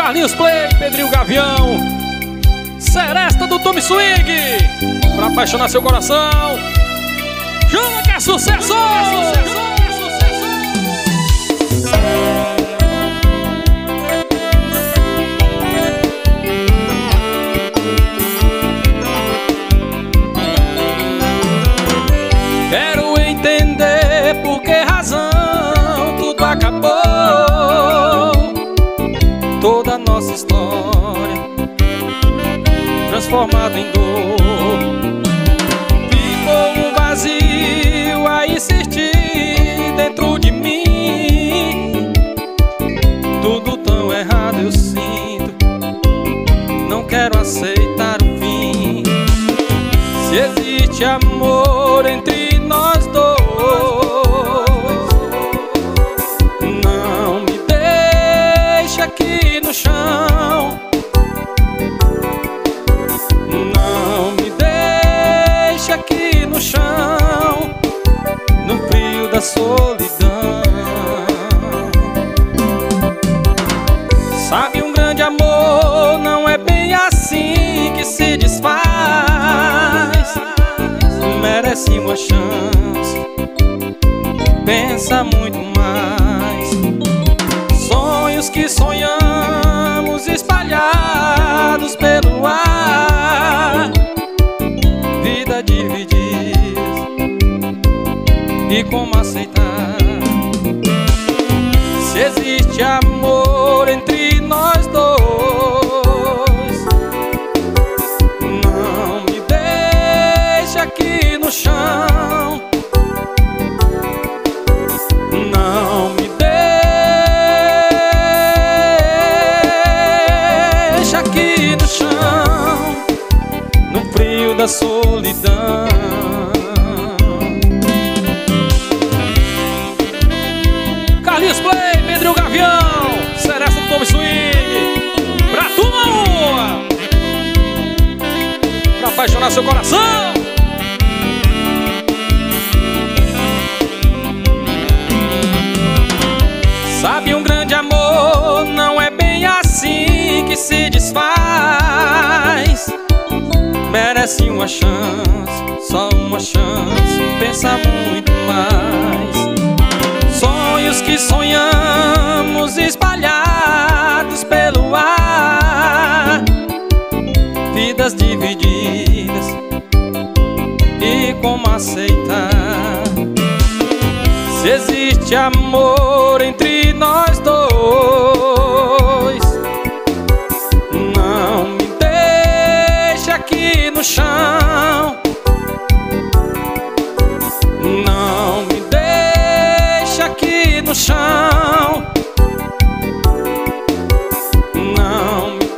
Carlinhos Play, Pedrinho Gavião, Seresta do Tommy Swing, pra apaixonar seu coração. Chama que é sucesso! Quero entender por que razão tudo acabou. Toda a nossa história transformada em dor. Ficou um vazio a insistir dentro de mim. Tudo tão errado eu sinto, não quero aceitar o fim. Se existe amor entre nós dois, não me deixa aqui no chão. Não me deixa aqui no chão, no frio da solidão. Sabe, um grande amor não é bem assim que se desfaz. Merece uma chance, pensa muito mais. Sonhos que sonhamos espalhados pelo ar, vida dividida, e como aceitar? Se existe amor entre nós dois, não me deixa aqui no chão. Não me deixa aqui no chão, no frio da solidão. Carlinhos Play, Pedrinho Gavião, Seresta do Tommy Swing, pra turma uma, pra apaixonar seu coração. Sabe, um grande amor não é bem assim que se desfaz. Merece uma chance, só uma chance, pensa muito mais. Sonhos que sonhamos espalhados pelo ar, vidas divididas, e como aceitar? Se existe amor entre nós dois, não me deixa aqui no chão. Não me deixa aqui no chão. Não me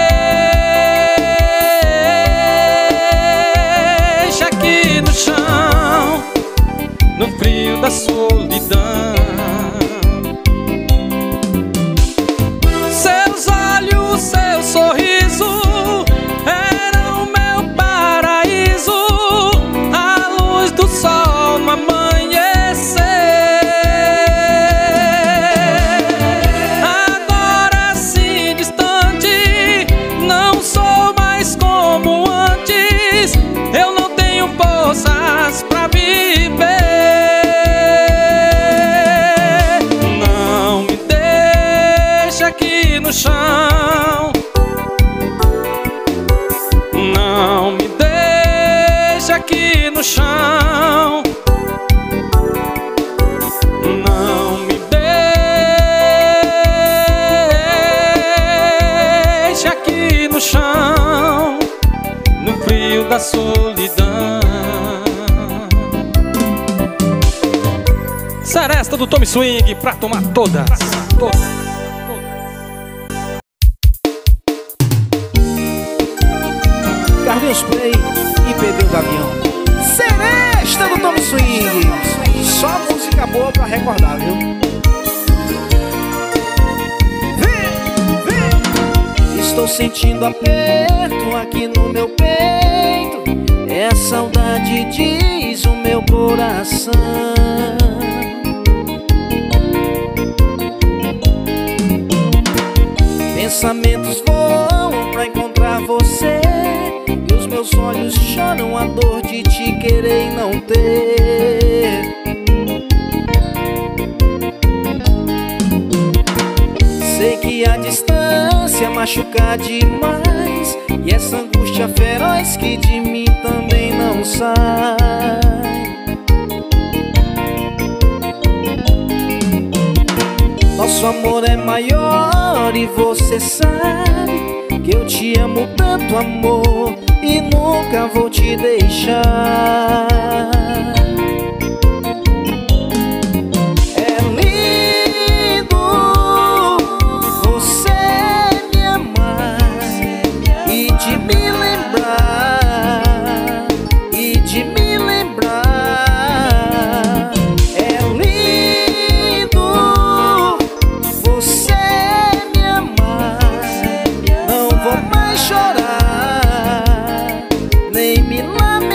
deixa aqui no chão, no frio da solidão. Seus olhos, seu sorriso eram meu paraíso, a luz do sol no amanhecer. Agora assim distante, não sou mais como antes. Eu não tenho forças pra viver. Aqui no chão, não me deixa aqui no chão. Não me deixa aqui no chão, no frio da solidão. Seresta do Tommy Swing, pra tomar todas. Carlinhos Play e Pedrinho Gavião, Seresta do Tommy Swing. Só música boa pra recordar, viu? Estou sentindo aperto aqui no meu peito. É a saudade, diz o meu coração. pensamentos voam pra encontrar você, e os meus olhos choram a dor de te querer e não ter. Sei que a distância machuca demais, e essa angústia feroz que de mim também não sai. Nosso amor é maior e você sabe que eu te amo tanto, amor, e nunca vou te deixar. É lindo você me amar e de me lembrar, e de me lembrar. É lindo você me amar, não vou mais chorar, nem me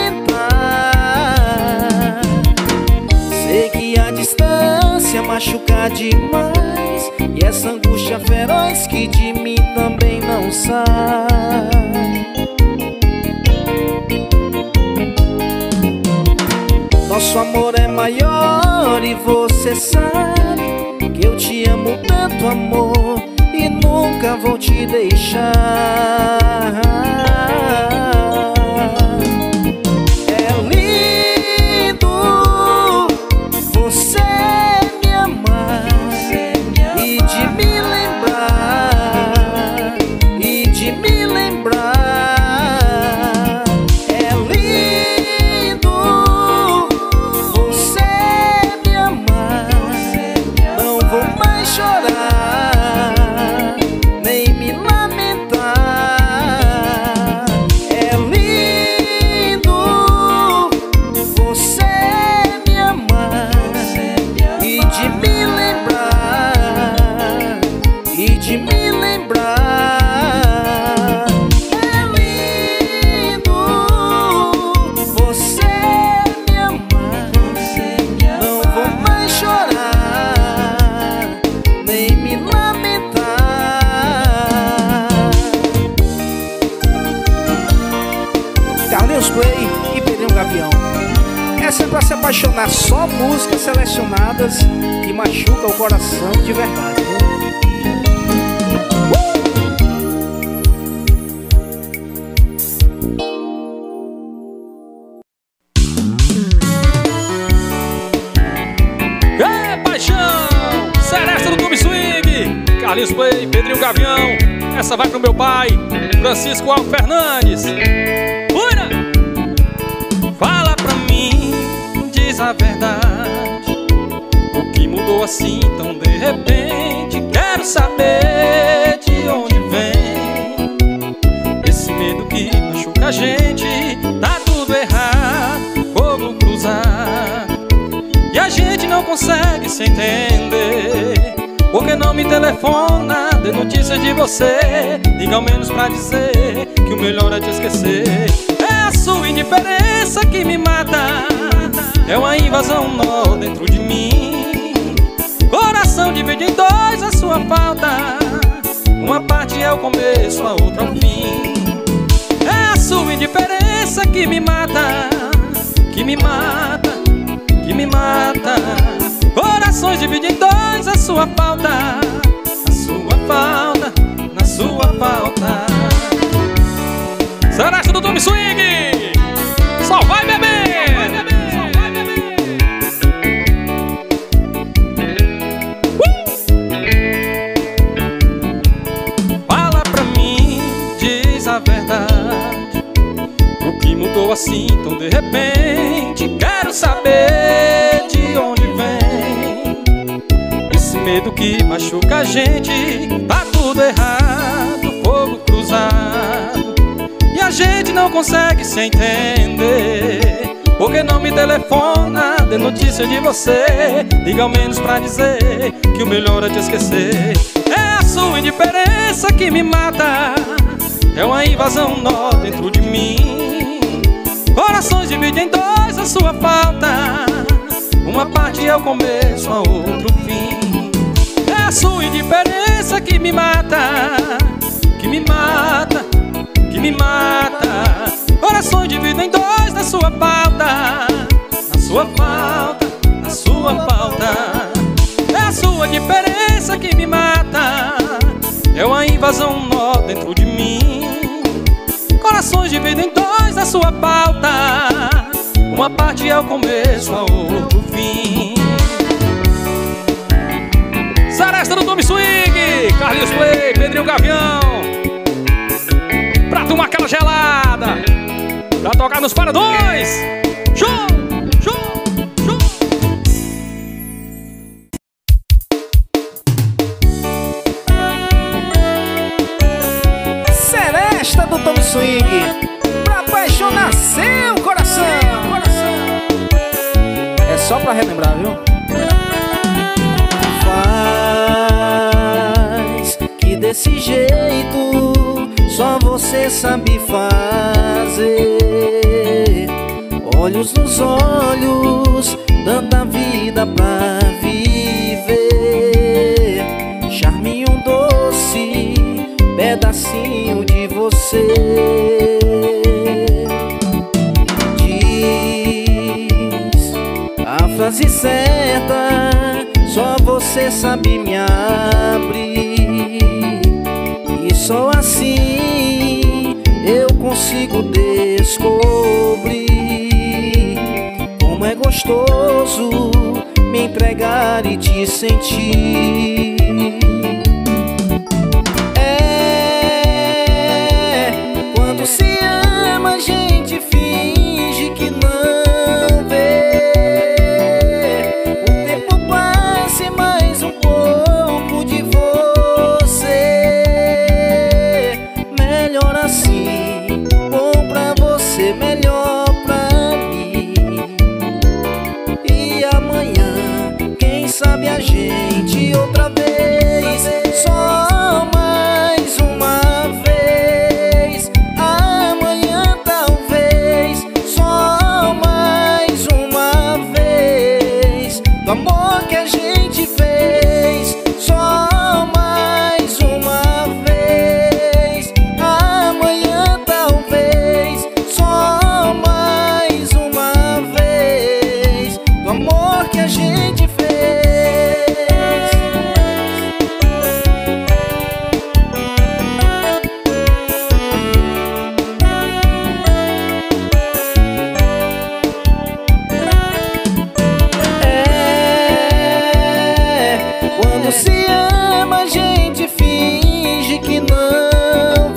lamentar. Sei que a distância machuca demais, e essa angústia feroz que de mim também não sai. Nosso amor é maior e você sabe que eu te amo tanto, amor, e nunca vou te deixar. É lindo você me amar e de me lembrar, e de me lembrar. É lindo você me amar, não vou mais chorar, nem me lamentar. É lindo você me amar e de me lembrar, e de me lembrar. É lindo você me amar, não vou mais chorar, nem me lamentar. Carlinhos Play e Pedrinho Gavião. Essa é pra se apaixonar, só músicas selecionadas que machucam o coração de verdade, viu? É paixão! Seresta do Tube Swing, Carlinhos Play, Pedrinho Gavião. Essa vai pro meu pai, Francisco Alves Fernandes. Bora! Fala pra mim, diz a verdade, o que mudou assim tão de repente? Quero saber de onde vem esse medo que machuca a gente. Tá tudo errado, fogo cruzar, e a gente não consegue se entender. Por que não me telefona, dê notícia de você? Liga ao menos pra dizer que o melhor é te esquecer. É a sua indiferença que me mata, é uma invasão, um nó dentro de mim. Coração divide em dois a sua falta, uma parte é o começo, a outra o fim. É a sua indiferença que me mata, que me mata, que me mata. Corações dividem em dois a sua falta, a sua falta, na sua falta. Seresta do Tube Swing, só vai beber, só vai beber. Fala pra mim, diz a verdade, o que mudou assim tão de repente? Quero saber de onde vem esse medo que machuca a gente. Tá tudo errado, fogo cruzado, e a gente não consegue se entender. Por que não me telefona, dê notícia de você? Liga ao menos pra dizer que o melhor é te esquecer. É a sua indiferença que me mata, é uma invasão, um nó dentro de mim. Corações dividem em dois a sua falta, uma parte é o começo, a outra o fim. É a sua indiferença que me mata, que me mata, que me mata. Corações dividem em dois na sua falta, na sua falta, na sua falta. É a sua diferença que me mata, é uma invasão, um nó dentro de mim. Corações dividem em dois na sua falta, uma parte é o começo, a outra o fim. Seresta do Tommy Swing, Carlinhos Play, Pedrinho Gavião, pra tomar aquela gelada, pra tocar nos paredões. Show, show, show. Seresta do Tommy Swing, pra apaixonar seu coração. É só pra relembrar, viu? Faz que desse jeito só você sabe fazer. Olhos nos olhos, tanta vida pra viver. Charminho doce, pedacinho de você. Diz a frase certa, só você sabe me abrir. E só assim eu consigo descobrir como é gostoso me entregar e te sentir. Quando se ama a gente finge que não vê. O tempo passa e mais um pouco de você. Melhor assim, bom pra você, melhor pra mim. E amanhã, quem sabe a gente outra vez, só mais uma vez. Amanhã talvez, só mais uma vez. Do amor que a gente fez, só mais uma vez. Amanhã talvez, só mais uma vez. Do amor que a gente fez. Quando se ama a gente finge que não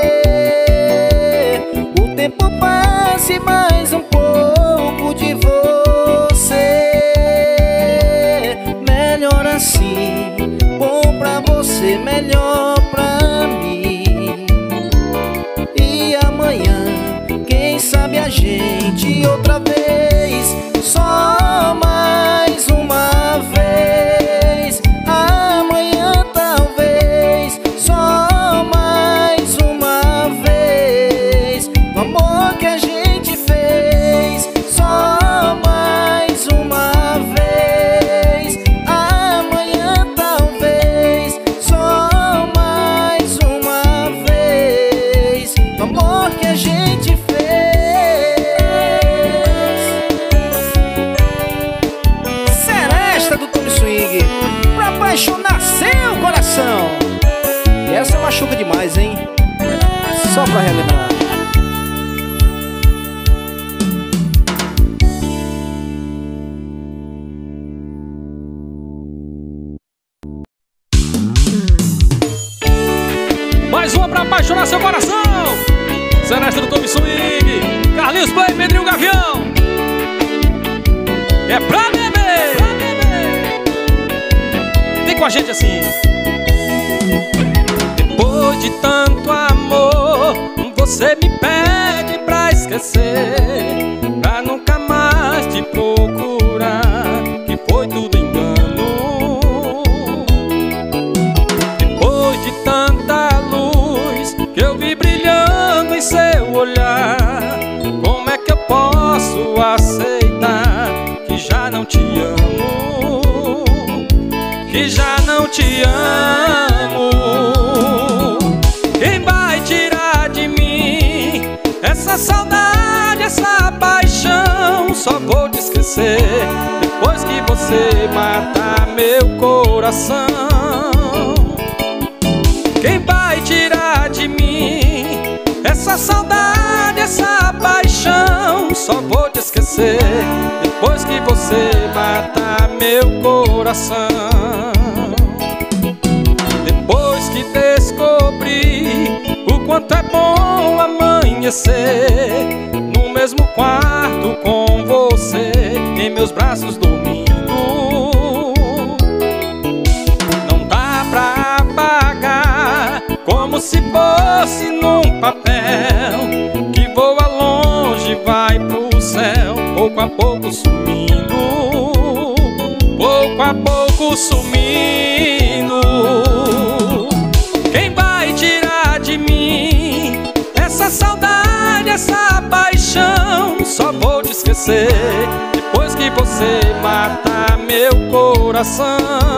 vê. O tempo passa e mais um pouco de você. Melhor assim, bom pra você, melhor pra mim. E amanhã, quem sabe a gente outra vez, só mais uma vez. Amanhã talvez, só mais uma vez. Do amor que a gente fez, só mais uma vez. Amanhã talvez, só mais uma vez. Do amor que a gente fez. Seresta do Tommy Swing, pra apaixonar seu coração. E essa machuca demais, hein? Só pra relembrar. Mais uma pra apaixonar seu coração. Seresta do Tommy Swing, Carlinhos Play, Pedrinho Gavião. É pra beber, pra beber. Vem com a gente assim. Depois de tanto amor, você me pede pra esquecer, pra nunca mais te procurar, que foi tudo engano. Depois de tanta luz que eu vi brilhando em seu olhar, como é que eu posso aceitar que já não te amo, que já não te amo? só vou te esquecer depois que você matar meu coração. Quem vai tirar de mim essa saudade, essa paixão? Só vou te esquecer depois que você matar meu coração. Depois que descobri o quanto é bom amanhecer no mesmo quarto com você, em meus braços dormindo, não dá pra apagar, como se fosse num papel que voa longe, vai pro céu, pouco a pouco sumindo, pouco a pouco sumindo. Quem vai tirar de mim essa saudade, essa paixão? Só vou te esquecer depois que você matar meu coração.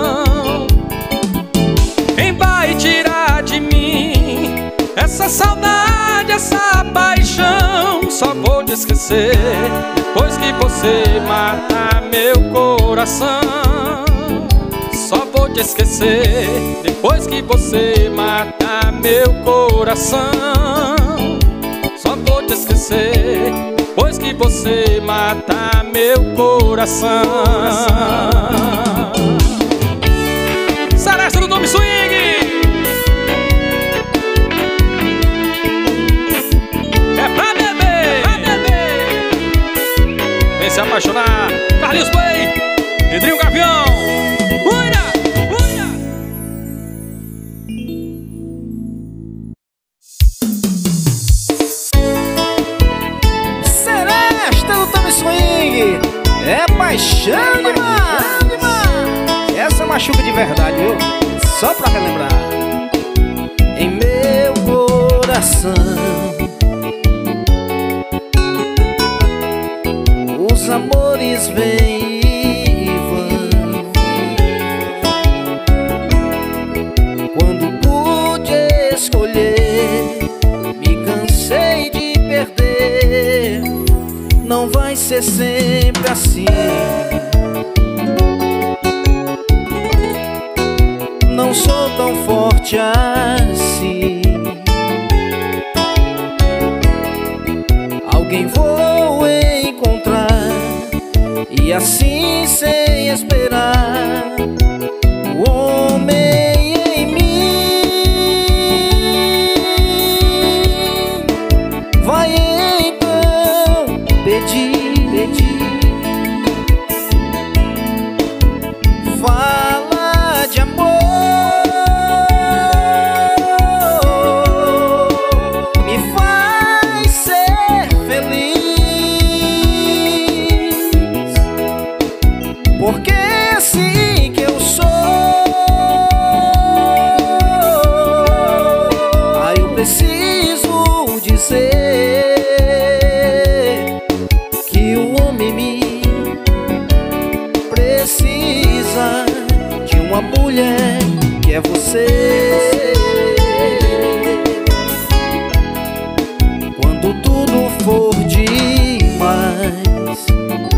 Quem vai tirar de mim essa saudade, essa paixão? Só vou te esquecer depois que você matar meu coração. Só vou te esquecer depois que você matar meu coração. Só vou te esquecer depois que você matar meu coração. Seresta do Dom Swing. É pra beber, pra beber. Vem se apaixonar. Carlinhos Play, Pedrinho Gavião. Uira, uira. Seresta do Dom Swing. É paixão demais. Essa machuca de verdade, viu? Só pra relembrar. Em meu coração os amores vêm e vão. Quando pude escolher, me cansei de perder. Não vai ser sempre assim. Não sou tão forte assim. Alguém vou encontrar, e assim sem esperar, o homem em mim vai então pedir, fala de amor, me faz ser feliz, porque é assim que eu sou. Aí eu preciso dizer que o homem em mim precisa de uma mulher que é você. Quando tudo for demais,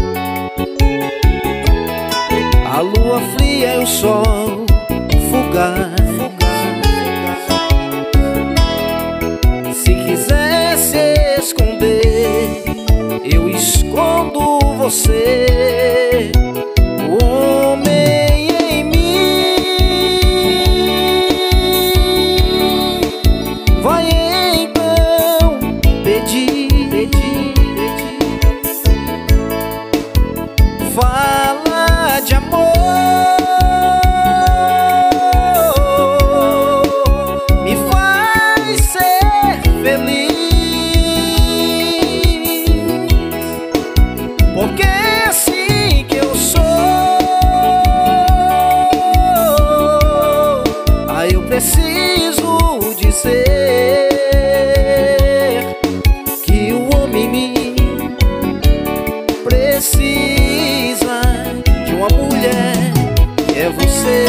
a lua fria e o sol fugaz, se quiser se esconder, eu escondo você. O homem em mim vai então pedir, fala de amor, me faz ser feliz, porque é assim que eu sou. Aí eu preciso dizer que o homem em mim precisa de uma mulher que é você.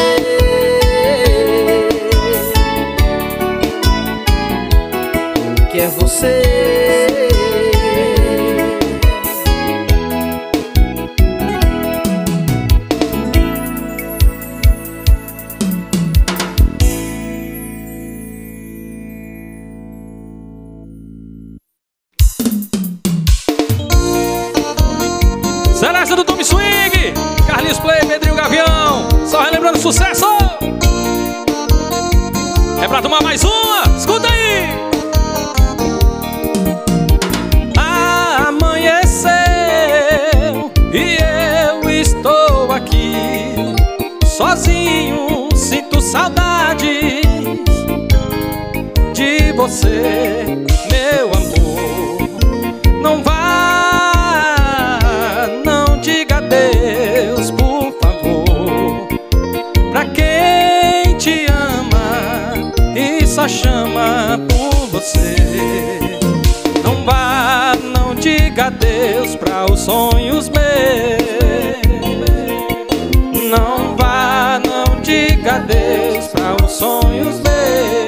Que é você. Seresta do Tom Swing, Carlinhos Play, Pedrinho Gavião. Só relembrando o sucesso. É pra tomar mais uma, escuta aí. Amanheceu e eu estou aqui sozinho, sinto saudade de você, meu amor. Não vá, não diga adeus, por favor, pra quem te ama e só chama por você. Não vá, não diga adeus pra os sonhos meus. Não vá, não diga adeus pra os sonhos meus.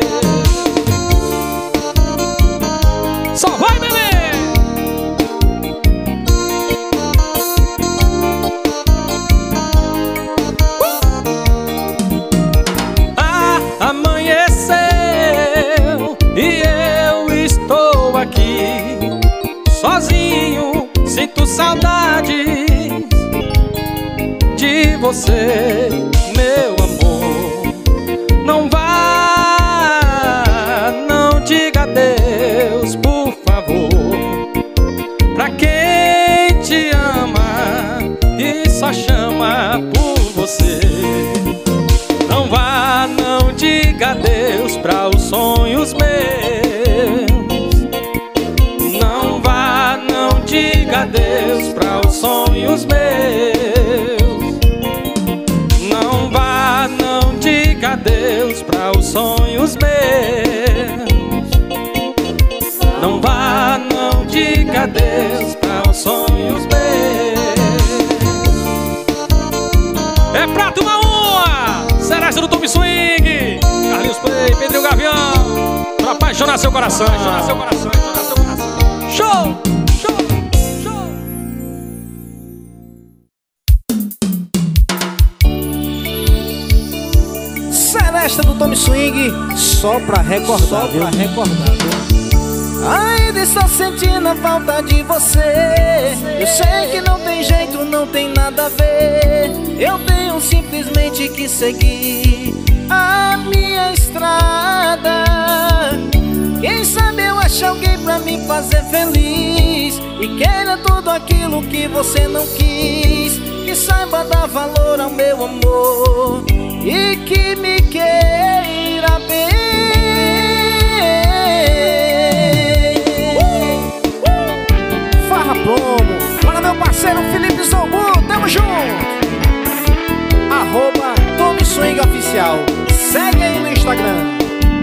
Só vai, bebê! Amanheceu e eu estou aqui sozinho, sinto saudade de você, meu amor. Não vá, não diga adeus, por favor, pra quem te ama e só chama por você. Não vá, não diga adeus pra os sonhos meus. Não vá, não diga adeus pra os sonhos meus. Não vá, não diga adeus pra os sonhos meus. Não vá, não diga adeus pra os sonhos meus. É pra tomar uma! Seresta do Tom Swing, Carlinhos Play, Pedrinho Gavião. Pra apaixonar seu coração, apaixonar seu coração, apaixonar seu coração. Show! Show! Show! Seresta do Tom Swing, só pra recordar, viu? Ainda estou sentindo a falta de você. Eu sei que não tem jeito, não tem nada a ver. Eu tenho simplesmente que seguir a minha estrada. Quem sabe eu acho alguém pra me fazer feliz e queira tudo aquilo que você não quis. Que saiba dar valor ao meu amor e que me queira bem. Farra Promo, para meu parceiro Felipe Zombu, tamo junto. @Tom Swing Oficial, segue aí no Instagram.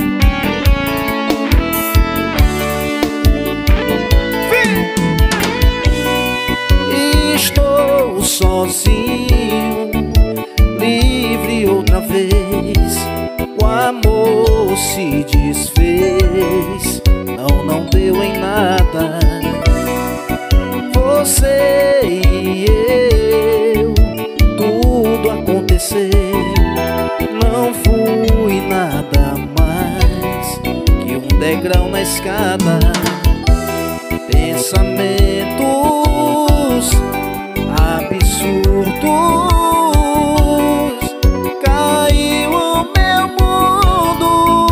Estou sozinho, livre outra vez. O amor se desfez, não deu em nada. Você e eu, tudo aconteceu. Não fui nada mais que um degrau na escada. Pensamentos absurdos, caiu o meu mundo.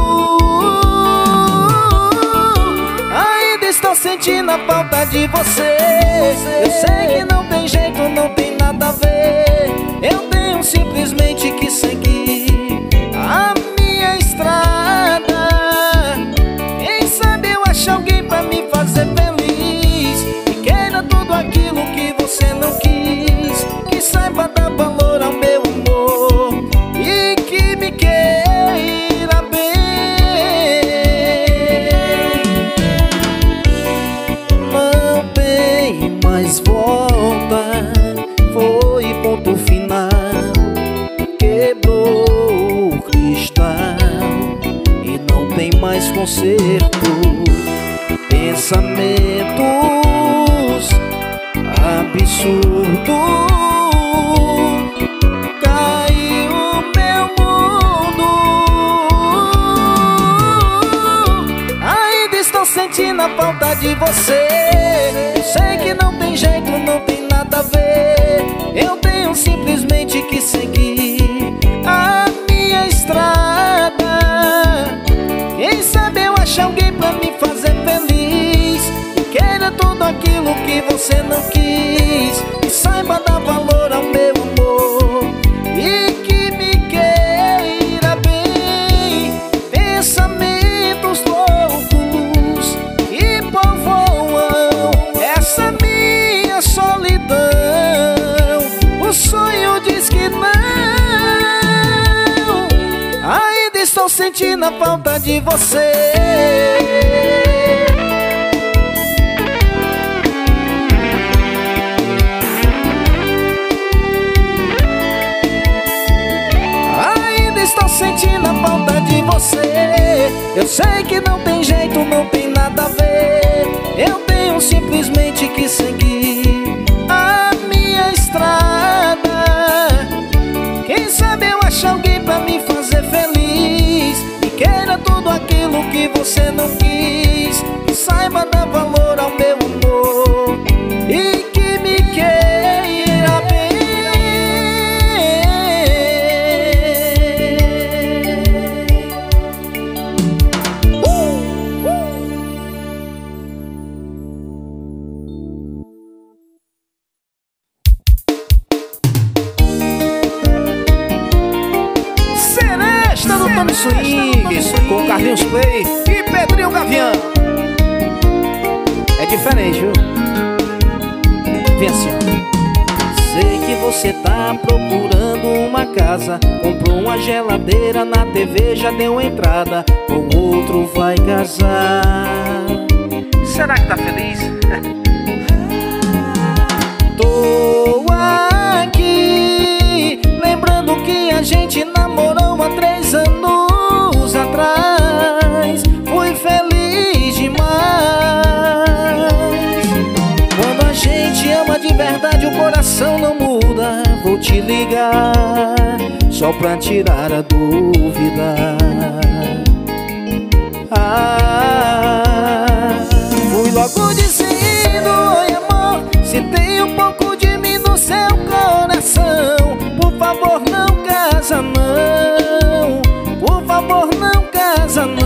Ainda estou sentindo a falta de você. Eu sei que não tem jeito, não tem nada a ver. Eu tenho simplesmente que seguir a minha estrada. Quem sabe eu acho alguém pra me fazer feliz e queira tudo aquilo que você não quis. Que saiba dar valor ao meu amor e que me queira bem. Não tem mais volta, foi ponto final. Quebrou o cristal e não tem mais conserto. Pensamentos absurdos, caiu o meu mundo. Ainda estou sentindo a falta de você. Eu sei que não tem jeito, não tem nada a ver. tenho simplesmente que seguir a minha estrada. Quem sabe eu achar alguém pra me fazer feliz, e queira tudo aquilo que você não quis, e saiba dar valor ao meu amor, e que me queira bem. Pensamentos loucos que povoam essa minha solidão. O sonho diz que não. Ainda estou sentindo a falta de você. Estou sentindo a falta de você. Eu sei que não tem jeito, não tem nada a ver. Eu tenho simplesmente que seguir a minha estrada. Quem sabe eu achar alguém pra me fazer feliz, e queira tudo aquilo que você não quis, e saiba dar valor ao meu amor, e que me queira bem. Swing, com Carlinhos Play e Pedrinho Gavião. É diferente, viu? Vem assim. Sei que você tá procurando uma casa, comprou uma geladeira, na TV já deu entrada, com outro vai casar. Será que tá feliz? Tô aqui lembrando que a gente namorou há 3 anos atrás. Fui feliz demais. Quando a gente ama de verdade, o coração não muda. Vou te ligar só pra tirar a dúvida. Fui logo dizendo: oi amor, se tem um pouco de mim no seu coração, por favor não casa não, por favor não casa não.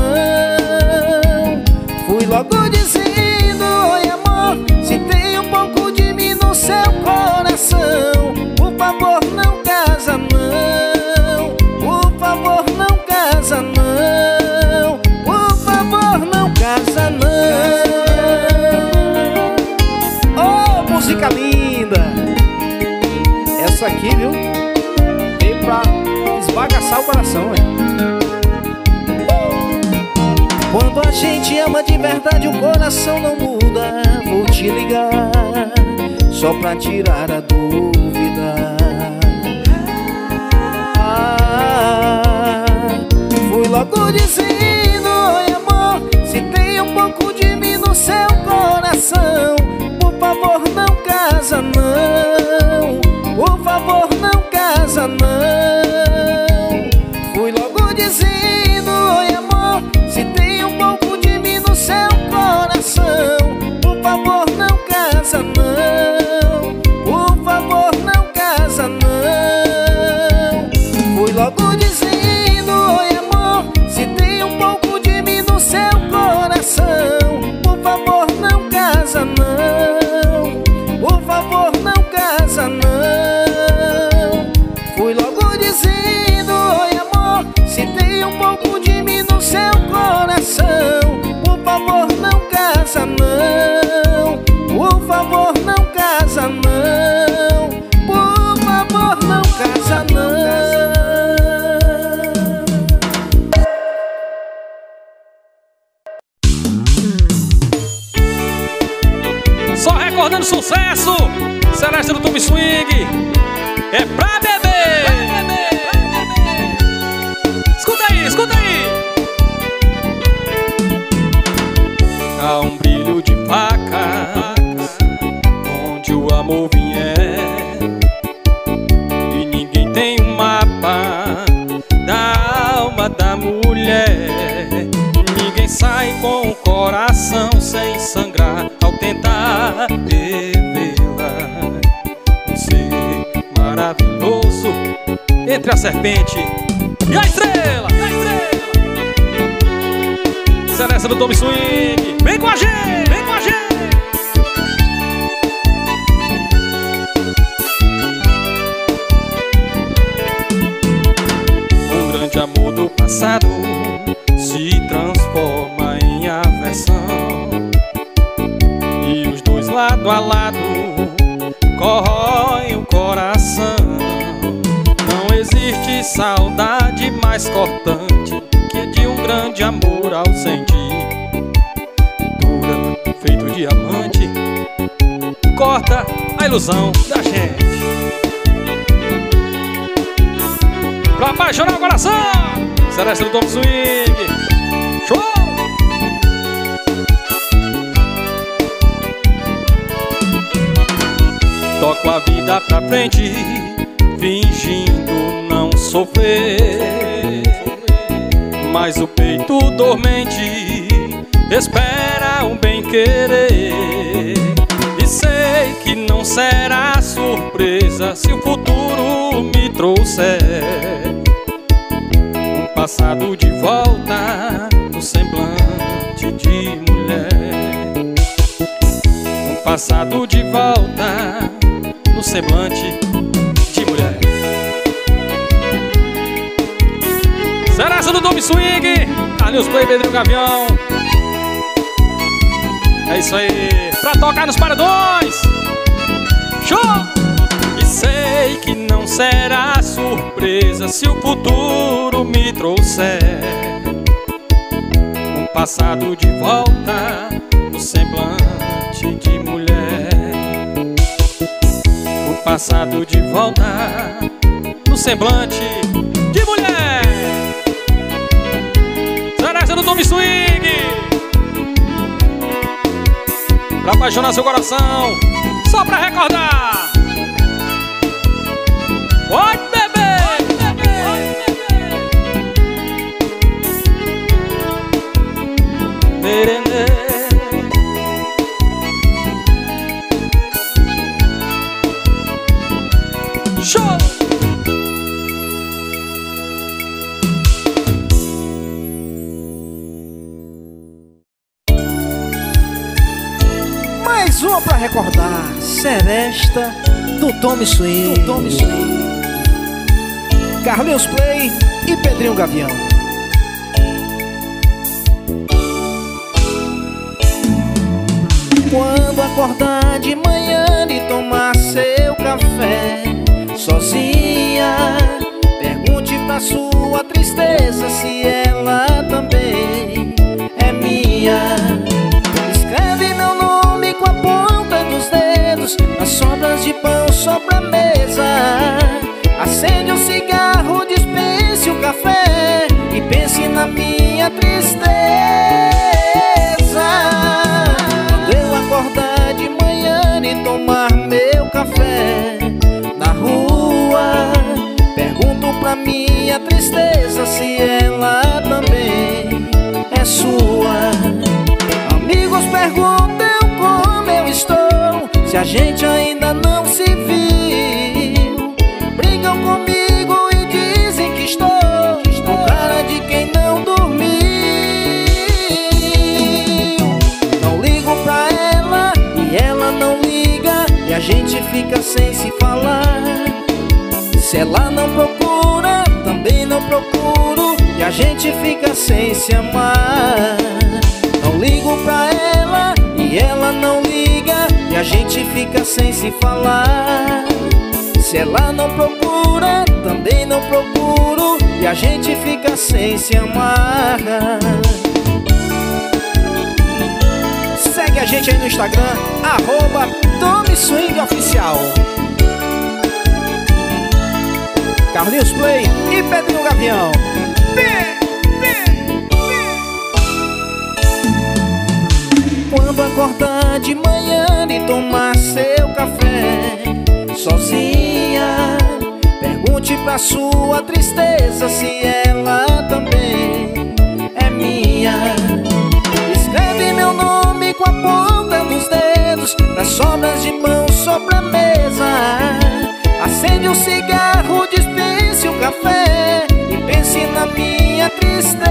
Fui logo dizendo: oi amor, se tem um pouco de mim no seu coração, por favor não casa não, por favor não casa não, por favor não casa não. Oh, música linda! Essa aqui, viu? Veio pra esbagaçar o coração, hein? Quando a gente ama de verdade, o coração não muda. Vou te ligar só pra tirar a dúvida. Fui logo dizendo: oi amor, se tem um pouco de mim no seu coração, por favor não casa não, por favor não casa não. Fui logo dizendo: oi amor, se tem um pouco de mim no seu coração, por favor não casa não, por favor não casa não. Fui logo dizendo: oi amor, se tem um pouco de mim no seu coração, por favor não casa não, por favor não casa não. Fui logo dizendo: oi amor, se tem um pouco de mim no seu coração, por favor não casa não, por favor não casa não, por favor não casa não. Só recordando sucesso, Celeste do Tom Swing, é pra beber. Escuta aí, escuta aí. Há um brilho de facas onde o amor vier, e ninguém tem um mapa da alma da mulher. Ninguém sai com o coração sem sangrar ao tentar revê-la. Um ser maravilhoso maravilhoso entre a serpente e a estrela. Celeste do Tommy Swing, vem com a gente, vem com a gente. Um grande amor do passado se transforma em aversão, e os dois lado a lado corroem o coração. Não existe saudade mais cortante que de um grande amor ausente. Dura, feito diamante, corta a ilusão da gente. Pra apaixonar o coração, Celeste do Tommy Swing. Show! Toco a vida pra frente, fingindo não sofrer, mas o peito dormente espera um bem-querer. E sei que não será surpresa se o futuro me trouxer um passado de volta no semblante de mulher. Um passado de volta no semblante de mulher. Celeste do Tommy Swing, Carlinhos Play, Pedrinho Gavião. É isso aí, pra tocar nos paredões. Show! E sei que não será surpresa se o futuro me trouxer um passado de volta no semblante de mulher. Um passado de volta no semblante de mulher. Celeste do Tommy Swing, pra apaixonar seu coração, só pra recordar. Oi, bebê! Merendê. Show! Mais uma pra recordar, Seresta do Tommy Swing, Carlinhos Play e Pedrinho Gavião. Quando acordar de manhã e tomar seu café sozinha, pergunte pra sua tristeza se ela também é minha. Escreve meu nome com a ponta dos dedos nas sobras de pão sobre a mesa. Acende um cigarro, dispense o café e pense na minha tristeza. Quando eu acordar de manhã e tomar meu café na rua, pergunto pra minha tristeza se ela também é sua. Amigos perguntam como eu estou, se a gente ainda não se viu. Brigam comigo e dizem que estou com cara de quem não dormiu. Não ligo pra ela e ela não liga, e a gente fica sem se falar. Se ela não procura, também não procuro, e a gente fica sem se amar. Não ligo pra ela e ela não liga, e a gente fica sem se falar. Se ela não procura, também não procuro, e a gente fica sem se amar. Segue a gente aí no Instagram, @TommySwingOficial. Carlinhos Play e Pedrinho Gavião. Quando acordar de manhã e tomar seu café sozinha, pergunte pra sua tristeza se ela também é minha. Escreve meu nome com a ponta dos dedos nas sobras de mão sobre a mesa. Acende um cigarro, dispense o café e pense na minha tristeza.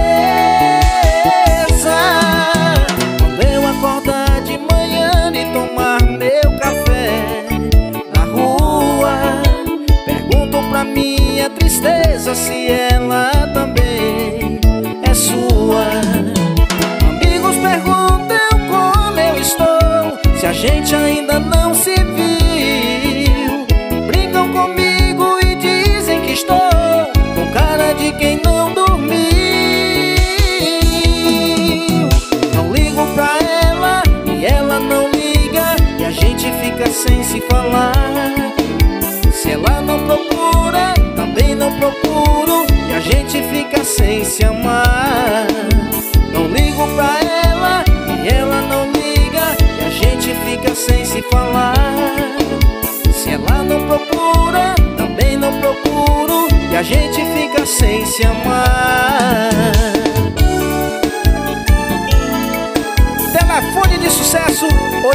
Quando eu acordar de manhã e tomar meu café na rua, pergunto pra minha tristeza se ela também é sua. Amigos perguntam como eu estou, se a gente ainda não se viu. Brincam comigo e dizem que estou com cara de quem não dormiu. Não ligo pra ela e ela não liga, e a gente fica sem se falar. Se ela não procura, também não procuro, e a gente fica sem se amar. Não ligo pra ela e ela não liga, e a gente fica sem se falar. Se ela não procura, também não procuro, e a gente fica sem se amar. Telefone de sucesso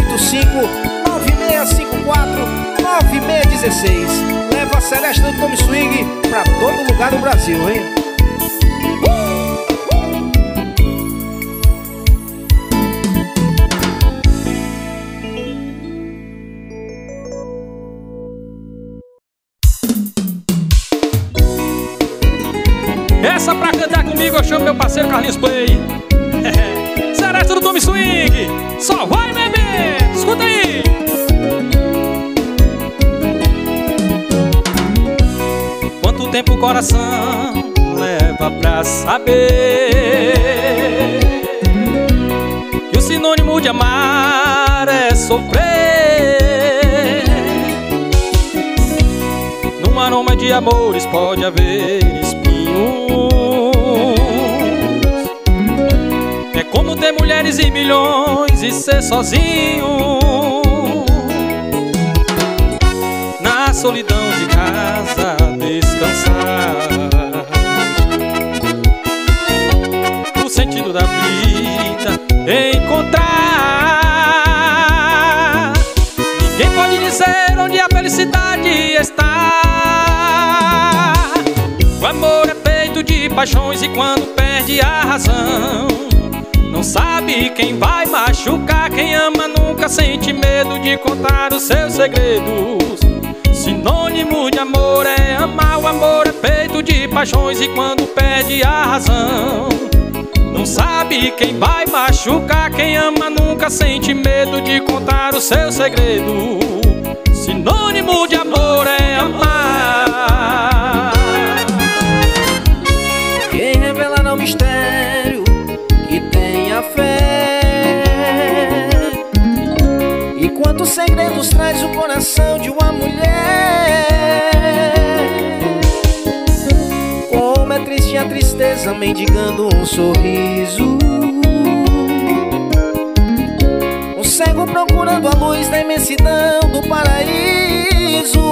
85-9654-9616. Leva a Celeste do Tommy Swing pra todo lugar do Brasil, hein? Essa pra cantar comigo eu chamo meu parceiro Carlinhos Play. Celeste do Tommy Swing, só vai beber, escuta aí. Quanto tempo o coração leva pra saber que o sinônimo de amar é sofrer. Num aroma de amores pode haver espinhos. É como ter mulheres e milhões e ser sozinho na solidão de casa descansar. O sentido da vida encontrar. Ninguém pode dizer onde a felicidade está. O amor é feito de paixões e quando perde a razão, não sabe quem vai machucar. Quem ama nunca sente medo de contar os seus segredos. Sinônimo de amor é amar. O amor é feito de paixões e quando perde a razão, não sabe quem vai machucar. Quem ama nunca sente medo de contar o seu segredo. Sinônimo de amor é amar. Quem revela o mistério que tem a fé, e quantos segredos traz o coração de uma mulher. Como é triste a tristeza mendigando um sorriso, um cego procurando a luz da imensidão do paraíso.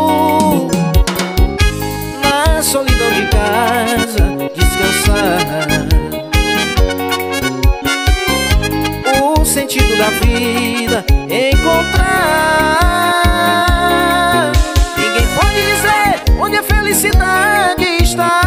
Na solidão de casa descansar, o sentido da vida encontrar. Ninguém pode dizer onde a felicidade está.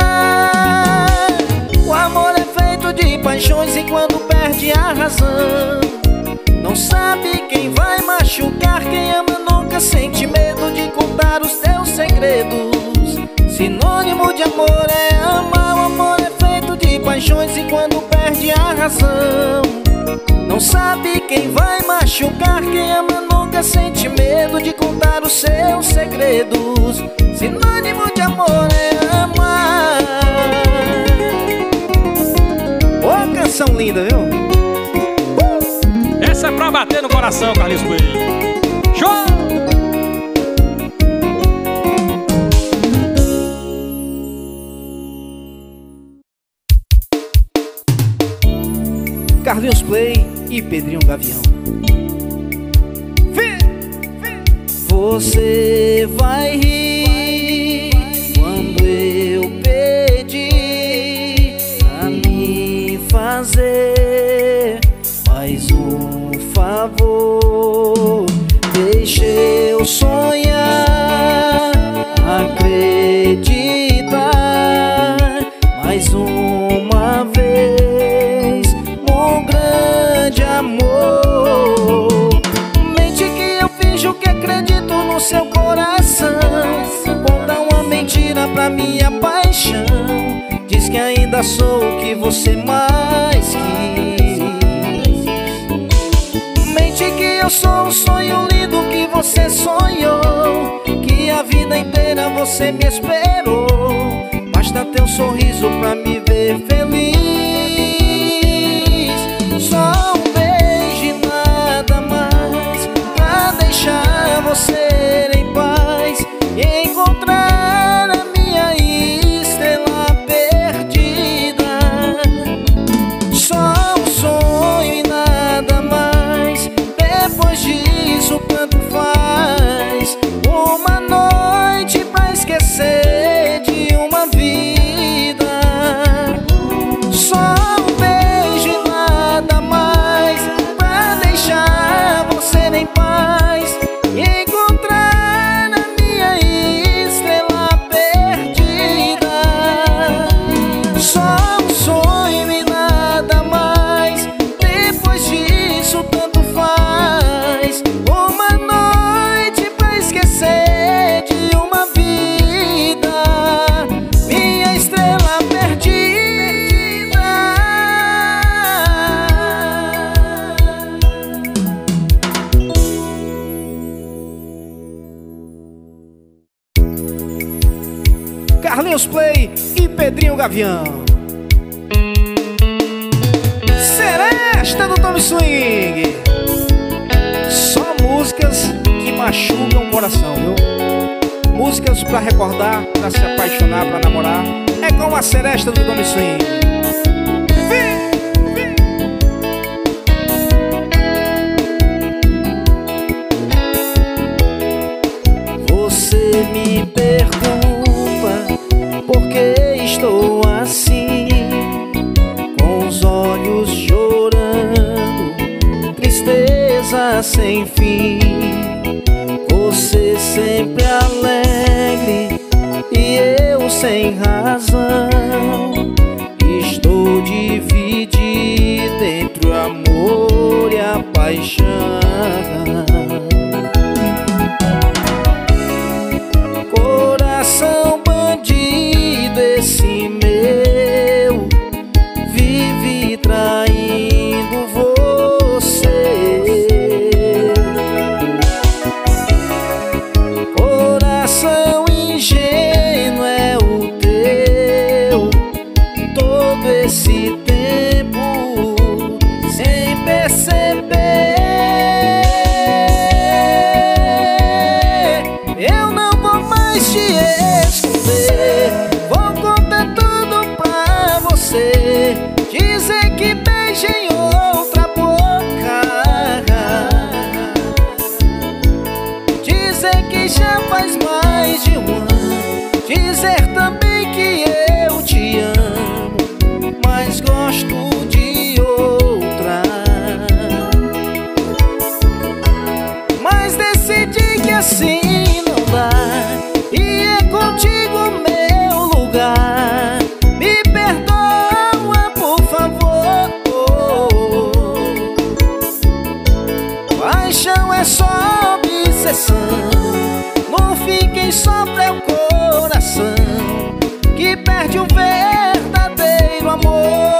O amor é feito de paixões e quando perde a razão, não sabe quem vai machucar. Quem ama nunca sente medo de contar os teus segredos. Sinônimo de amor é amar. O amor é feito de paixões e quando perde a razão, não sabe quem vai machucar. Quem ama nunca sente medo de contar os seus segredos. Sinônimo de amor é amar. Ô, canção linda, viu? Essa é pra bater no coração, Carlinhos Play. Show! Carlinhos Play e Pedrinho Gavião. Você vai rir quando eu pedir pra me fazer mais um favor. Deixa eu sonhar mais uma vez um grande amor. Mente que eu finjo que acredito no seu coração, conta uma mentira pra minha paixão, diz que ainda sou o que você mais quis. Mente que eu sou um sonho lindo que você sonhou, que a vida inteira você me esperou. Basta teu sorriso pra me ver feliz. Só um beijo e nada mais pra deixar você em paz e encontrar a minha estrela perdida. Só um sonho e nada mais, depois disso tanto faz. Uma noite pra esquecer de uma vida. Só um beijo e nada mais pra deixar você em paz e encontrar a minha estrela perdida. Só um sonho e nada mais, depois disso tanto faz. Uma noite pra esquecer de uma vida, minha estrela perdida. Carlinhos Play e Pedrinho Gavião. Seresta do Tommy Swing. Só músicas que machucam o coração, viu? Músicas pra recordar, pra se apaixonar, pra namorar. É como a seresta do Tommy Swing. Você me pergunta por que estou assim, com os olhos chorando, tristeza sem fim. Você sempre alegre e eu sem razão. Estou dividido entre o amor e a paixão. Coração bandido esse meu, vive traindo você. Coração ingênuo é o teu, todo esse tempo sem perceber. Eu não vou mais te esconder, vou contar tudo pra você, dizer que beijei outra boca, dizer que já faz mais de um ano, dizer também que eu te amo, mas gosto de outra. Mas decidi que assim não dá, e é contigo meu lugar. Me perdoa, por favor. Paixão é só obsessão, no fim quem sofre é o coração, que perde o verdadeiro amor.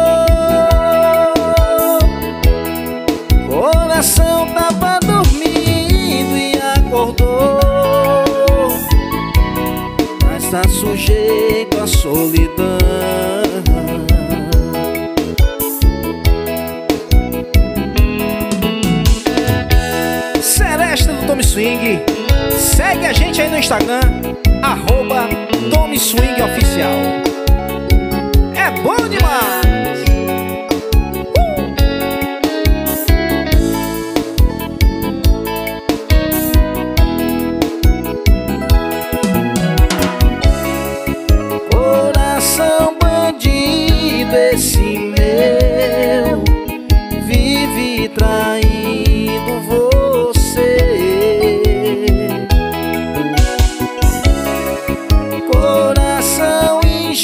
Coração tava dormindo e acordou, mas tá sujeito à solidão. Seresta do Tommy Swing. Segue a gente aí no Instagram, @TommySwingOficial. É bom demais! Coração bandido esse meu, vive traindo você. Coração ingênuo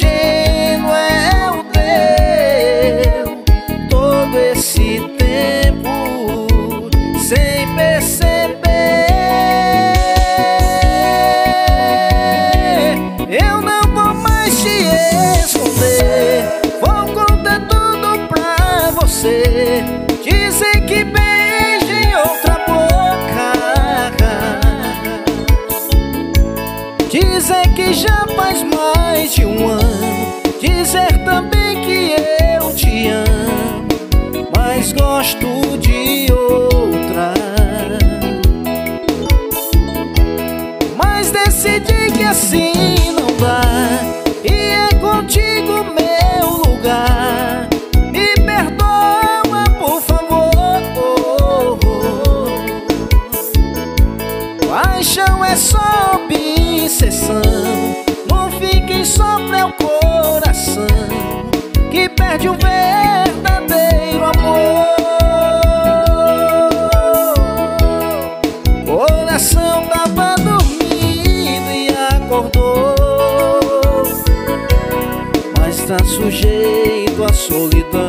sujeito à solidão.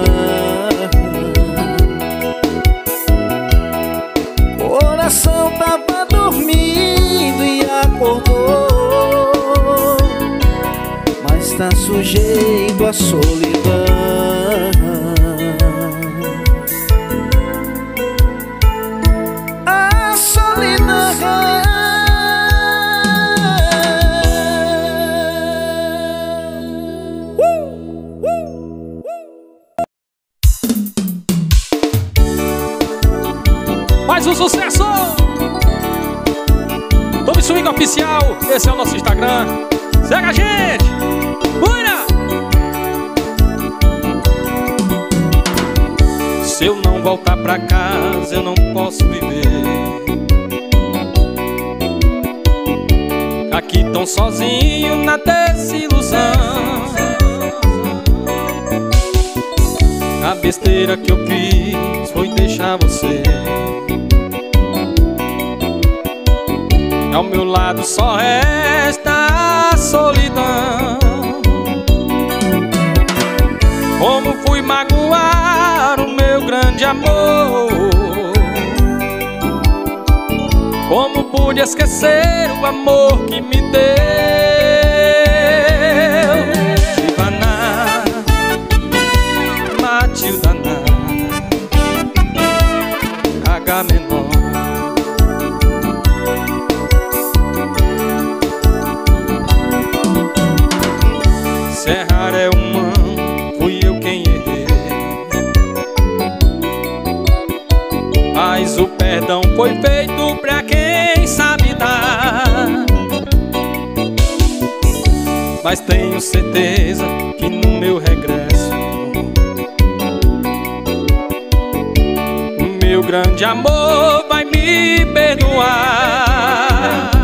Coração tava dormindo e acordou, mas tá sujeito à solidão. A solidão. Mais um sucesso! Tome Swing Oficial, esse é o nosso Instagram. Segue a gente! Bora! Se eu não voltar pra casa, eu não posso viver. Aqui tão sozinho na desilusão. A besteira que eu fiz foi deixar você. Ao meu lado só resta a solidão. Como fui magoar o meu grande amor? Como pude esquecer o amor que me deu? Ivana, Matilda, H menor. Se errar é humano, fui eu quem errei, mas o perdão foi feito pra quem sabe dar. Mas tenho certeza que no meu regresso o meu grande amor vai me perdoar.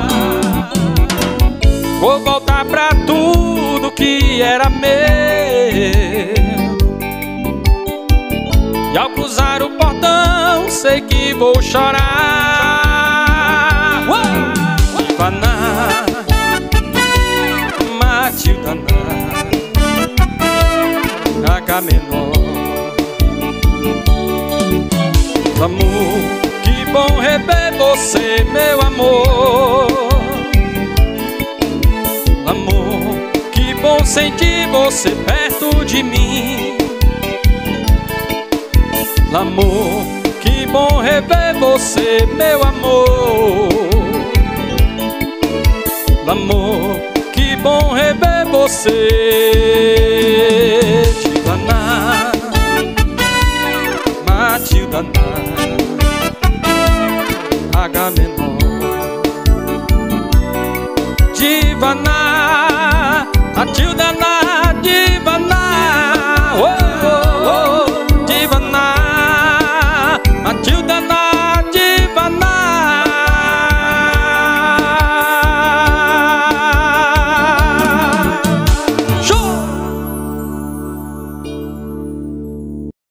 Vou voltar pra tudo que era meu, e ao cruzar o portão sei que vou chorar. Ivana, Matilda, H menor. Amor, que bom rever você, meu amor. Amor, que bom sentir você perto de mim. Amor, que bom rever você, meu amor. Amor, que bom rever você.